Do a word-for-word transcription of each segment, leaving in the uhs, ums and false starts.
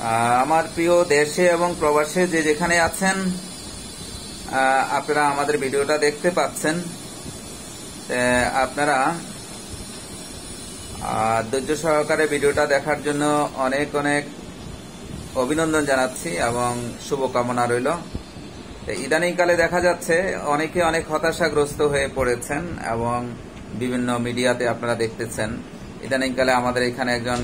আমার প্রিয় দেশে এবং প্রবাসে যে যেখানে আছেন আপনারা আমাদের ভিডিওটা দেখতে পাচ্ছেন। আপনারা ধৈর্য সহকারে ভিডিওটা দেখার জন্য অনেক অনেক অভিনন্দন জানাচ্ছি এবং শুভকামনা রইল। ইদানিংকালে দেখা যাচ্ছে অনেকে অনেক হতাশাগ্রস্ত হয়ে পড়েছেন এবং বিভিন্ন মিডিয়াতে আপনারা দেখতেছেন ইদানিংকালে আমাদের এখানে একজন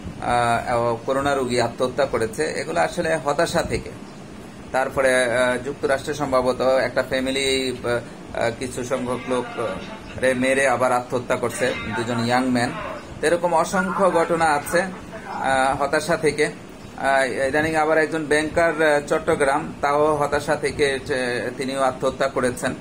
করোনা রোগী আত্মহত্যা করেছে। এগুলো আসলে হতাশা থেকে। তারপরে যুক্তরাষ্ট্রে সম্ভবত একটা ফ্যামিলি কিছু সংখ্যক লোক মেরে আবার আত্মহত্যা করছে, দুজন ইয়াং ম্যান। এরকম অসংখ্য ঘটনা আছে হতাশা থেকে। ইদানিং আবার একজন ব্যাংকার চট্টগ্রাম, তাও হতাশা থেকে তিনিও আত্মহত্যা করেছেন।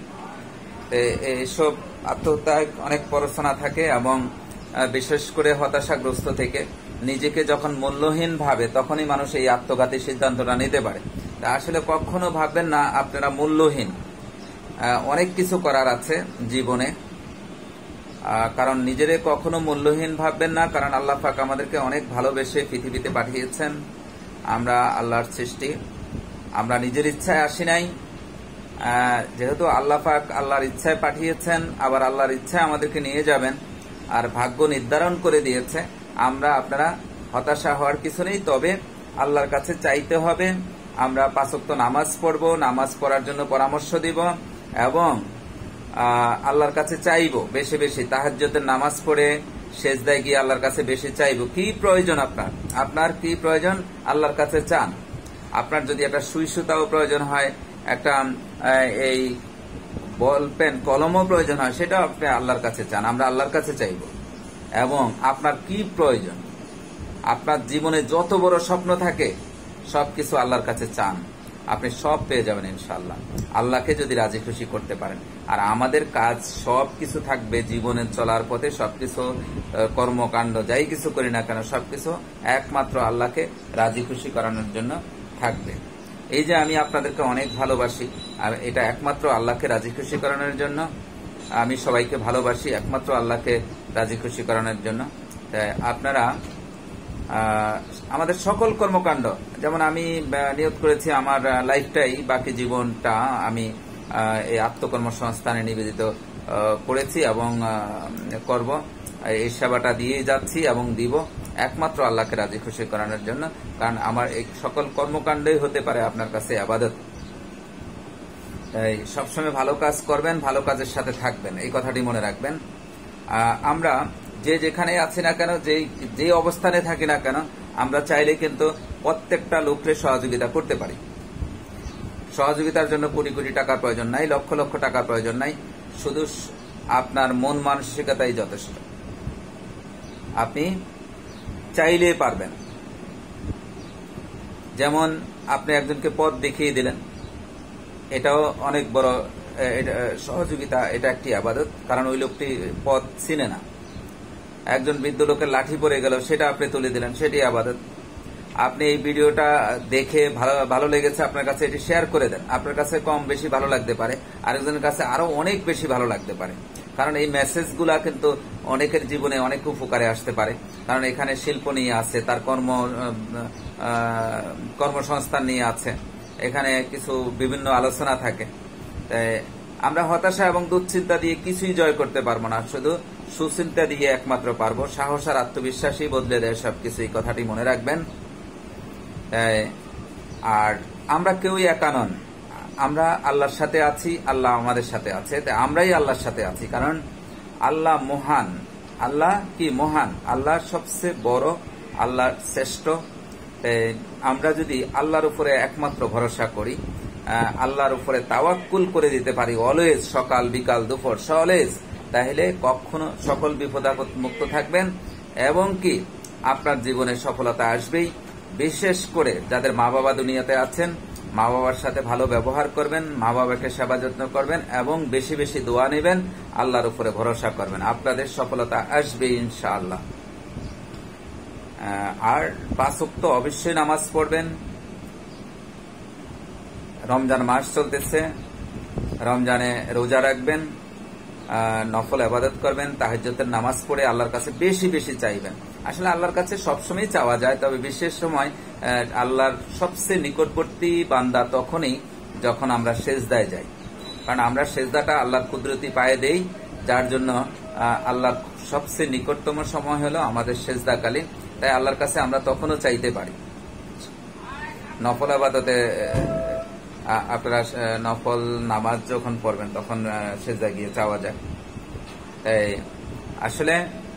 এইসব আত্মহত্যায় অনেক পড়াশোনা থাকে এবং বিশেষ করে হতাশাগ্রস্ত থেকে নিজেকে যখন মূল্যহীন ভাবে তখনই মানুষ এই আত্মঘাতী সিদ্ধান্তটা নিতে পারে। আসলে কখনো ভাববেন না আপনারা মূল্যহীন। অনেক কিছু করার আছে জীবনে, কারণ নিজেরে কখনো মূল্যহীন ভাববেন না। কারণ আল্লাহ পাক আমাদেরকে অনেক ভালোবেসে পৃথিবীতে পাঠিয়েছেন। আমরা আল্লাহর সৃষ্টি, আমরা নিজের ইচ্ছায় আসি নাই। যেহেতু আল্লাহ পাক আল্লাহর ইচ্ছায় পাঠিয়েছেন, আবার আল্লাহর ইচ্ছায় আমাদেরকে নিয়ে যাবেন আর ভাগ্য নির্ধারণ করে দিয়েছে। আমরা আপনারা হতাশা হওয়ার কিছু নেই, তবে আল্লাহর কাছে চাইতে হবে। আমরা পাঁচ ওয়াক্ত নামাজ পড়ব, নামাজ পড়ার জন্য পরামর্শ দিব এবং আল্লাহর কাছে চাইব বেশি বেশি। তাহাজ্জুদের নামাজ পড়ে সেজদায় গিয়ে আল্লাহর কাছে বেশি চাইব। কি প্রয়োজন আপনার, আপনার কি প্রয়োজন আল্লাহর কাছে চান। আপনার যদি একটা সুই সুতাও প্রয়োজন হয়, একটা এই বল পেন কলমও প্রয়োজন হয়, সেটাও আপনি আল্লাহর কাছে চান। আমরা আল্লাহর কাছে চাইব। এবং আপনার কি প্রয়োজন, আপনার জীবনে যত বড় স্বপ্ন থাকে সবকিছু আল্লাহর কাছে চান, আপনি সব পেয়ে যাবেন ইনশাআল্লাহ, আল্লাহকে যদি রাজি খুশি করতে পারেন। আর আমাদের কাজ সবকিছু থাকবে জীবনের চলার পথে, সবকিছু কর্মকাণ্ড যাই কিছু করি না কেন সবকিছু একমাত্র আল্লাহকে রাজি খুশি করানোর জন্য থাকবে। এই যে আমি আপনাদেরকে অনেক ভালোবাসি, আর এটা একমাত্র আল্লাহকে রাজি খুশি করানোর জন্য। আমি সবাইকে ভালোবাসি একমাত্র আল্লাহকে রাজি খুশি করানোর জন্য। আপনারা আমাদের সকল কর্মকাণ্ড, যেমন আমি নিয়ত করেছি আমার লাইফটাই, বাকি জীবনটা আমি এই আত্মকর্মসংস্থানে নিবেদিত করেছি এবং করব। এই সেবাটা দিয়ে যাচ্ছি এবং দিব একমাত্র আল্লাহকে রাজি খুশি করানোর জন্য। কারণ আমার এই সকল কর্মকাণ্ডই হতে পারে আপনার কাছে ইবাদত। তাই সবসময় ভালো কাজ করবেন, ভালো কাজের সাথে থাকবেন, এই কথাটি মনে রাখবেন। আমরা যে যেখানে আছি না কেন, যে যে অবস্থানে থাকি না কেন, আমরা চাইলে কিন্তু প্রত্যেকটা লোককে সহযোগিতা করতে পারি। সহযোগিতার জন্য কোটি কোটি টাকার প্রয়োজন নাই, লক্ষ লক্ষ টাকার প্রয়োজন নাই। শুধু আপনার মন মানসিকতাই যথেষ্ট। আপনি চাইলে পারবেন। যেমন আপনি একজনকে পথ দেখিয়ে দিলেন, এটাও অনেক বড় সহযোগিতা, এটা একটি ইবাদত। কারণ ওই লোকটি পথ চিনে না। একজন বৃদ্ধ লোকের লাঠি পড়ে গেল, সেটা আপনি তুলে দিলেন, সেটি ইবাদত। আপনি এই ভিডিওটা দেখে ভালো ভালো লেগেছে আপনার কাছে, এটি শেয়ার করে দেন। আপনার কাছে কম বেশি ভালো লাগতে পারে, আরেকজনের কাছে আরো অনেক বেশি ভালো লাগতে পারে। কারণ এই মেসেজগুলা কিন্তু অনেকের জীবনে অনেক উপকারে আসতে পারে। কারণ এখানে শিল্প নিয়ে আছে, তার কর্ম কর্মসংস্থান নিয়ে আছে, এখানে কিছু বিভিন্ন আলোচনা থাকে। আমরা হতাশা এবং দুশ্চিন্তা দিয়ে কিছুই জয় করতে পারবো না, শুধু সুচিন্তা দিয়ে একমাত্র পারবো। সাহস আর আত্মবিশ্বাসই বদলে দেয় সবকিছু, এই কথাটি মনে রাখবেন। আর আমরা কেউই একা নন, আমরা আল্লাহর সাথে আছি, আল্লাহ আমাদের সাথে আছে। তাই আমরাই আল্লাহর সাথে আছি, কারণ আল্লাহ মহান। আল্লাহ কি মহান, আল্লাহ সবচেয়ে বড়, আল্লাহ শ্রেষ্ঠ। আমরা যদি আল্লাহর উপরে একমাত্র ভরসা করি, আল্লাহর উপরে তাওয়াক্কুল করে দিতে পারি অলওয়েজ, সকাল বিকাল দুপুর অলওয়েজ, তাহলে কখনো সকল বিপদ আপদ মুক্ত থাকবেন এবং কি আপনার জীবনে সফলতা আসবেই। বিশেষ করে যাদের মা বাবা দুনিয়াতে আছেন, মা বাবার সাথে ভালো ব্যবহার করবেন, মা বাবাকে সেবা যত্ন করবেন এবং বেশি বেশি দোয়া নেবেন, আল্লাহর উপরে ভরসা করবেন, আপনাদের সফলতা আসবে ইনশাআল্লাহ। আর পাঁচ ওয়াক্ত অবশ্যই নামাজ পড়বেন। রমজান মাস চলতেছে, রমজানে রোজা রাখবেন, নফল ইবাদত করবেন, তাহাজ্জুদের নামাজ পড়ে আল্লাহর কাছে বেশি বেশি চাইবেন। আসলে আল্লাহর কাছে সবসময় চাওয়া যায়, তবে বিশেষ সময় আল্লাহর সবচেয়ে নিকটবর্তী বান্দা তখনই যখন আমরা সেজদায় যাই, কারণ আমরা সেজদাটা আল্লাহর কুদরতি পায়ে দেই, যার জন্য আল্লাহর সবচেয়ে নিকটতম সময় হলো আমাদের সেজদাকালীন। তাই আল্লাহর কাছে আমরা তখনও চাইতে পারি। নফল আবাদতে আপনারা নফল নামাজ যখন পড়বেন তখন সেজদা গিয়ে চাওয়া যায়। তাই আসলে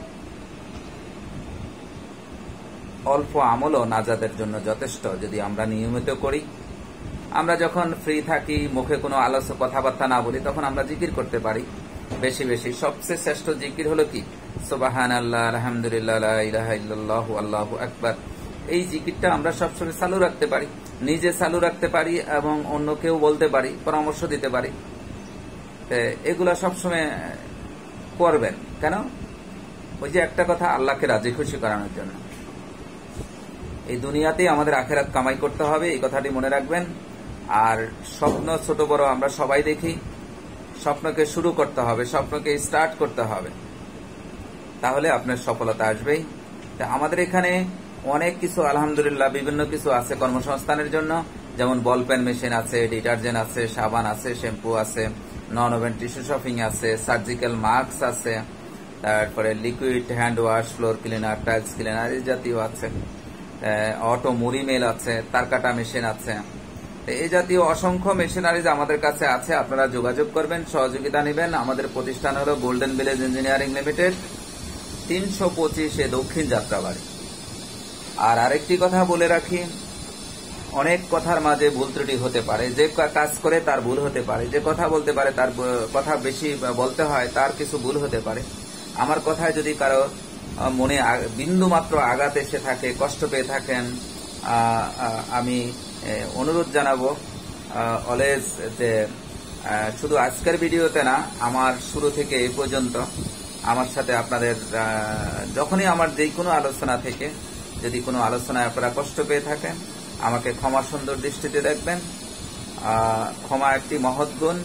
অল্প আমলও নাজাদের জন্য যথেষ্ট যদি আমরা নিয়মিত করি। আমরা যখন ফ্রি থাকি, মুখে কোনো আলস্য কথাবার্তা না বলি, তখন আমরা জিকির করতে পারি বেশি বেশি। সবচেয়ে শ্রেষ্ঠ জিকির হলো কি? সুবহানাল্লাহ, আলহামদুলিল্লাহ, লা ইলাহা ইল্লাল্লাহু, আল্লাহু আকবার। এই জিকিরটা আমরা সবসময় চালু রাখতে পারি, নিজে চালু রাখতে পারি এবং অন্যকেও বলতে পারি, পরামর্শ দিতে পারি। এগুলা সবসময় করবেন। কেন? ওই যে একটা কথা, আল্লাহকে রাজি খুশি করানোর জন্য। এই দুনিয়াতেই আমাদের আখেরাত কামাই করতে হবে, এই কথাটি মনে রাখবেন। আর স্বপ্ন ছোট বড় আমরা সবাই দেখি, স্বপ্নকে শুরু করতে হবে, স্বপ্নকে স্টার্ট করতে হবে, তাহলে আপনার সফলতা আসবেই। আমাদের এখানে অনেক কিছু আলহামদুলিল্লাহ বিভিন্ন কিছু আছে কর্মসংস্থানের জন্য, যেমন বল পেন মেশিন আছে, ডিটারজেন্ট আছে, সাবান আছে, শ্যাম্পু আছে, নন ওভেন টিস্যু শপিং আছে, সার্জিক্যাল মাস্ক আছে, তারপরে liquid hand wash, floor cleaner, tiles cleaner এই জাতীয় আছে, অটো মুড়ি মেল আছে, তার কাটা মেশিন আছে। এই জাতীয় অসংখ্য মেশিনারিজ আমাদের কাছে আছে। আপনারা যোগাযোগ করবেন, সহযোগিতা নেবেন। আমাদের প্রতিষ্ঠান হলো গোল্ডেন ভিলেজ ইঞ্জিনিয়ারিং লিমিটেড, তিনশো পঁচিশে দক্ষিণ যাত্রাবাড়ি। আর আরেকটি কথা বলে রাখি, অনেক কথার মাঝে ভুল ত্রুটি হতে পারে। যে কাজ করে তার ভুল হতে পারে, যে কথা বলতে পারে তার কথা বেশি বলতে হয়, তার কিছু ভুল হতে পারে। আমার কথায় যদি কারো মনে বিন্দু মাত্র আঘাত এসে থাকে, কষ্ট পেয়ে থাকেন, আমি অনুরোধ জানাবো অলওয়েজ যে শুধু আজকের ভিডিওতে না, আমার শুরু থেকে এই পর্যন্ত আমার সাথে আপনাদের যখনই আমার যে কোনো আলোচনা থেকে যদি কোনো আলোচনায় আপনারা কষ্ট পেয়ে থাকেন, আমাকে ক্ষমা সুন্দর দৃষ্টিতে দেখবেন। ক্ষমা একটি মহৎ গুণ,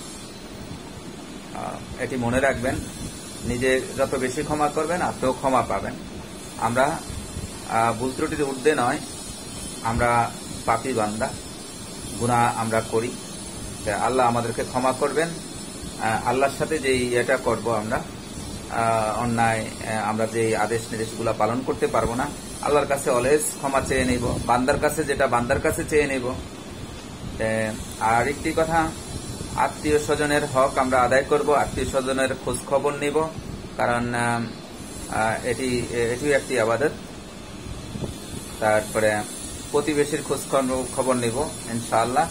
এটি মনে রাখবেন। নিজে যত বেশি ক্ষমা করবেন, আপনিও ক্ষমা পাবেন। আমরা ভুল ত্রুটির ঊর্ধ্বে নয়, আমরা পাপী বান্দা, গুনাহ আমরা করি। আল্লাহ আমাদেরকে ক্ষমা করবেন। আল্লাহর সাথে যে এটা করব আমরা অন্যায়, আমরা যে আদেশ নির্দেশগুলো পালন করতে পারবো না, আল্লাহর কাছে অলওয়েজ ক্ষমা চেয়ে নেব। বান্দার কাছে যেটা বান্দার কাছে চেয়ে নেব। আর একটি কথা, আত্মীয় স্বজনের হক আমরা আদায় করব, আত্মীয় স্বজনের খোঁজ খবর নিব, কারণ এটি এটি একটি ইবাদত। তারপরে প্রতিবেশীর খোঁজ খবর নিব ইনশাআল্লাহ।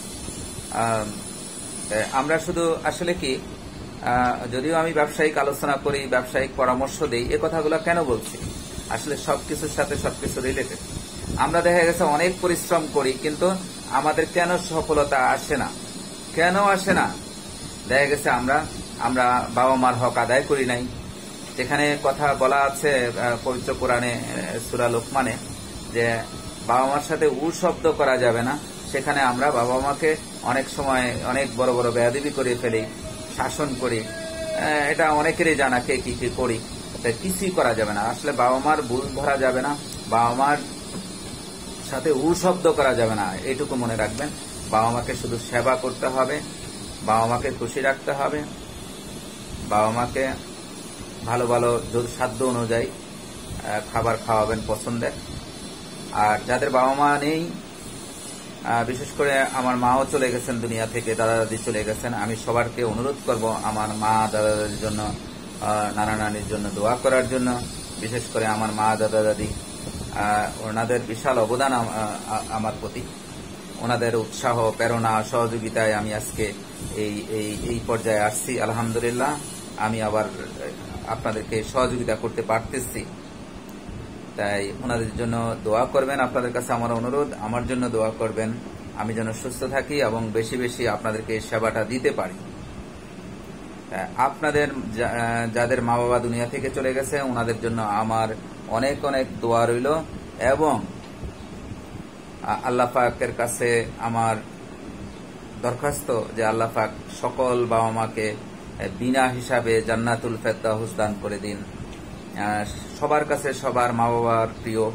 আমরা শুধু আসলে কি, যদিও আমি ব্যবসায়িক আলোচনা করি, ব্যবসায়িক পরামর্শ দিই, এ কথাগুলো কেন বলছি? আসলে সবকিছুর সাথে সবকিছু রিলেটেড। আমরা দেখা গেছে অনেক পরিশ্রম করি, কিন্তু আমাদের কেন সফলতা আসে না? কেন আসে না? দেখা গেছে আমরা আমরা বাবা মার হক আদায় করি নাই। যেখানে কথা বলা আছে পবিত্র কোরআনে সূরা লোকমানে যে বাবা মার সাথে উ শব্দ করা যাবে না, সেখানে আমরা বাবা মাকে অনেক সময় অনেক বড় বড় বেয়াদবি করে ফেলি, শাসন করি। এটা অনেকেরই জানা কে কি কি করি, কিছুই করা যাবে না। আসলে বাবা মার ভুল ধরা যাবে না, বাবা মার সাথে উ শব্দ করা যাবে না, এইটুকু মনে রাখবেন। বাবা মাকে শুধু সেবা করতে হবে, বাবা মাকে খুশি রাখতে হবে, বাবা মাকে ভালো ভালো সাধ্য অনুযায়ী খাবার খাওয়াবেন পছন্দের। আর যাদের বাবা মা নেই, বিশেষ করে আমার মাও চলে গেছেন দুনিয়া থেকে, দাদা দাদি চলে গেছেন, আমি সবারকে অনুরোধ করব আমার মা দাদা দাদির জন্য, নানা নানির জন্য দোয়া করার জন্য। বিশেষ করে আমার মা দাদা দাদি, ওনাদের বিশাল অবদান আমার প্রতি, ওনাদের উৎসাহ প্রেরণা সহযোগিতায় আমি আজকে এই এই এই পর্যায়ে আসছি। আলহামদুলিল্লাহ, আমি আবার আপনাদেরকে সহযোগিতা করতে পারতেছি। তাই ওনাদের জন্য দোয়া করবেন। আপনাদের কাছে আমার অনুরোধ, আমার জন্য দোয়া করবেন, আমি যেন সুস্থ থাকি এবং বেশি বেশি আপনাদেরকে সেবাটা দিতে পারি। আপনাদের যাদের মা বাবা দুনিয়া থেকে চলে গেছে, ওনাদের জন্য আমার অনেক অনেক দোয়া রইল। এবং আল্লাহ পাকের কাছে আমার দরখাস্ত যে আল্লাহ পাক সকল বাবা মাকে বিনা হিসাবে জান্নাতুল ফেরদাউস দান করে দিন। সবার কাছে সবার মা বাবার প্রিয়,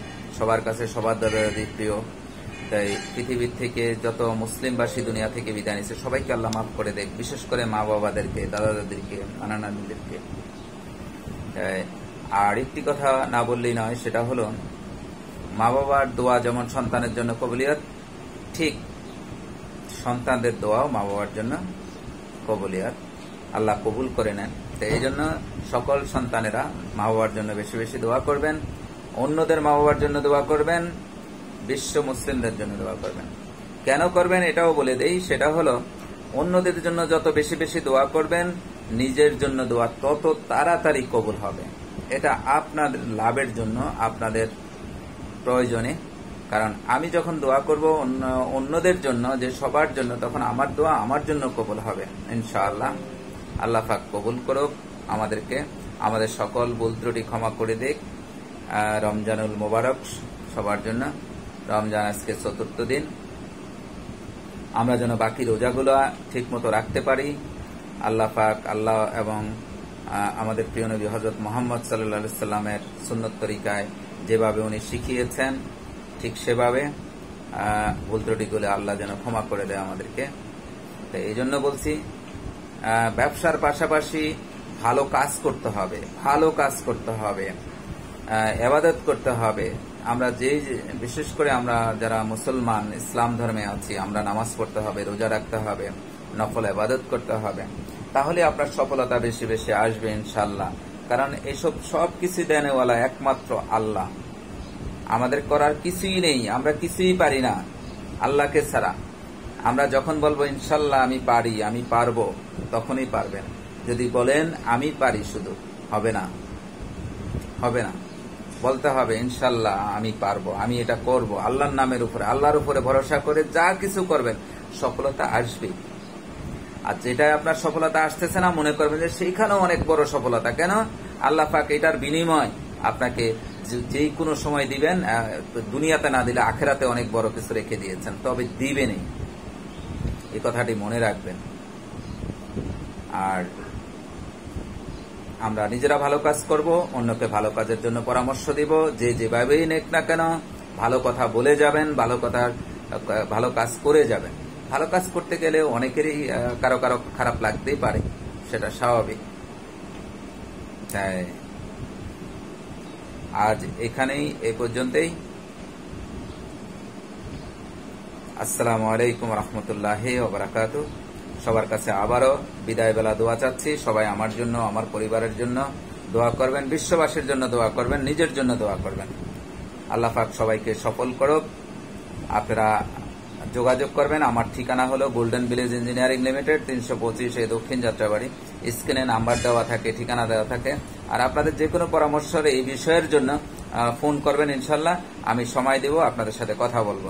সবার কাছে সবার দাদা দাদি প্রিয়। তাই পৃথিবীর থেকে যত মুসলিমবাসী দুনিয়া থেকে বিদায় নিচ্ছে সবাইকে আল্লাহ মাফ করে দেখ, বিশেষ করে মা বাবাদেরকে, দাদা দাদিকে, নানা নানিদেরকে। আর একটি কথা না বললেই নয়, সেটা হলো মা বাবার দোয়া যেমন সন্তানের জন্য কবুলিয়ত, ঠিক সন্তানদের দোয়াও মা বাবার জন্য কবুলিয়ত, আল্লাহ কবুল করে নেন। তো এই জন্য সকল সন্তানেরা মা বাবার জন্য বেশি বেশি দোয়া করবেন, অন্যদের মা বাবার জন্য দোয়া করবেন, বিশ্ব মুসলিমদের জন্য দোয়া করবেন। কেন করবেন এটাও বলে দেই, সেটা হলো অন্যদের জন্য যত বেশি বেশি দোয়া করবেন, নিজের জন্য দোয়া তত তাড়াতাড়ি কবুল হবে। এটা আপনাদের লাভের জন্য, আপনাদের প্রয়োজনে। কারণ আমি যখন দোয়া করব অন্য অন্যদের জন্য, যে সবার জন্য, তখন আমার দোয়া আমার জন্য কবুল হবে ইনশাআল্লাহ। আল্লাহ পাক কবুল করুক আমাদেরকে, আমাদের সকল ভুল ত্রুটি ক্ষমা করে দিক। রমজানুল মোবারক সবার জন্য। রমজান আজকে চতুর্থ দিন, আমরা যেন বাকি রোজাগুলো ঠিক মতো রাখতে পারি। আল্লাহ পাক, আল্লাহ এবং আমাদের প্রিয় নবী হযরত মুহাম্মদ সাল্লাল্লাহু আলাইহি সাল্লামের সুন্নত তরিকায় যেভাবে উনি শিখিয়েছেন, ঠিক সেভাবে ভুল ত্রুটিগুলো আল্লাহ যেন ক্ষমা করে দেয় আমাদেরকে। তো এই জন্য বলছি, ব্যবসার পাশাপাশি ভালো কাজ করতে হবে, ভালো কাজ করতে হবে, ইবাদত করতে হবে। আমরা যে বিশেষ করে আমরা যারা মুসলমান ইসলাম ধর্মে আছি, আমরা নামাজ পড়তে হবে, রোজা রাখতে হবে, নফল ইবাদত করতে হবে, তাহলে আপনার সফলতা বেশি বেশি আসবে ইনশাআল্লাহ। কারণ এসব সব কিছু দেনেওয়ালা একমাত্র আল্লাহ, আমাদের করার কিছুই নেই, আমরা কিছুই পারি না আল্লাহকে ছাড়া। আমরা যখন বলবো ইনশাআল্লাহ আমি পারি, আমি পারবো, তখনই পারবেন। যদি বলেন আমি পারি শুধু, হবে না, হবে না। বলতে হবে ইনশাআল্লাহ আমি পারবো, আমি এটা করব, আল্লাহর নামের উপরে, আল্লাহর উপরে ভরসা করে যা কিছু করবেন সফলতা আসবে। আর যেটাই আপনার সফলতা আসতেছে না, মনে করবেন যে সেইখানেও অনেক বড় সফলতা। কেন? আল্লাহ পাক এটার বিনিময় আপনাকে যেই কোনো সময় দিবেন, দুনিয়াতে না দিলে আখেরাতে অনেক বড় কিছু রেখে দিয়েছেন, তবে দিবেনই, এই কথাটি মনে রাখবেন। আর আমরা নিজেরা ভালো কাজ করব, অন্যকে ভালো কাজের জন্য পরামর্শ দিব। যে যেভাবেই নেক না কেন ভালো কথা বলে যাবেন, ভালো কথা ভালো কাজ করে যাবেন। ভালো কাজ করতে গেলে অনেকেরই কারো কারো খারাপ লাগতেই পারে, সেটা স্বাভাবিক। তাই আজ এখানেই, এই পর্যন্তই। আসসালামু আলাইকুম রহমতুল্লাহি ওয়া বারাকাতুহু। সবার কাছে আবারও বিদায় বেলা দোয়া চাচ্ছি। সবাই আমার জন্য, আমার পরিবারের জন্য দোয়া করবেন, বিশ্ববাসীর জন্য দোয়া করবেন, নিজের জন্য দোয়া করবেন। আল্লাহ পাক সবাইকে সফল করুক। আপনারা যোগাযোগ করবেন, আমার ঠিকানা হলো গোল্ডেন ভিলেজ ইঞ্জিনিয়ারিং লিমিটেড, তিনশো পঁচিশ এই দক্ষিণ যাত্রাবাড়ি। স্ক্রিনে নাম্বার দেওয়া থাকে, ঠিকানা দেওয়া থাকে। আর আপনাদের যে কোনো পরামর্শের এই বিষয়ের জন্য ফোন করবেন ইনশাল্লাহ, আমি সময় দেব, আপনাদের সাথে কথা বলবো।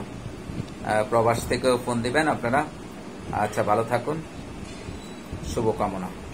প্রবাস থেকেও ফোন দিবেন আপনারা। আচ্ছা, ভালো থাকুন, শুভকামনা।